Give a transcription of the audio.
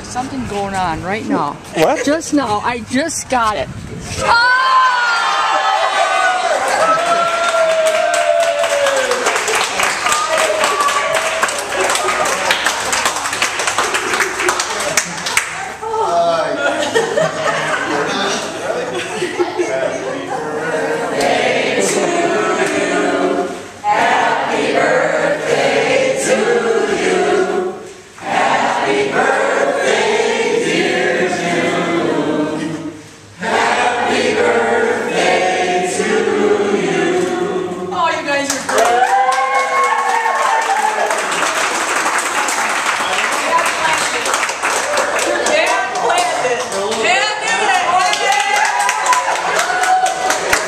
There's something going on right now. What? Just now. I just got it. Oh!